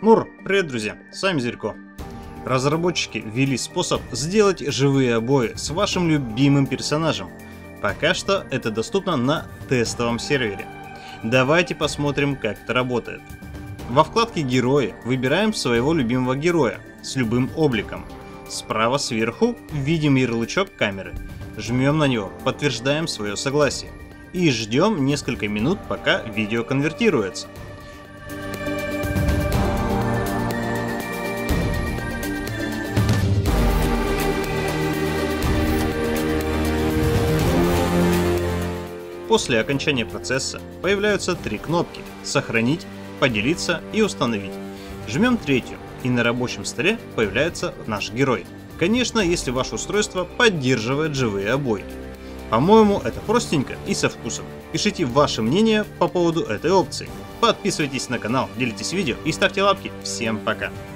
Мур, привет, друзья, с вами Зверько. Разработчики ввели способ сделать живые обои с вашим любимым персонажем. Пока что это доступно на тестовом сервере. Давайте посмотрим, как это работает. Во вкладке «Герои» выбираем своего любимого героя с любым обликом. Справа сверху видим ярлычок камеры. Жмем на него, подтверждаем свое согласие. И ждем несколько минут, пока видео конвертируется. После окончания процесса появляются три кнопки «Сохранить», «Поделиться» и «Установить». Жмем третью, и на рабочем столе появляется наш герой. Конечно, если ваше устройство поддерживает живые обои. По-моему, это простенько и со вкусом. Пишите ваше мнение по поводу этой опции. Подписывайтесь на канал, делитесь видео и ставьте лапки. Всем пока!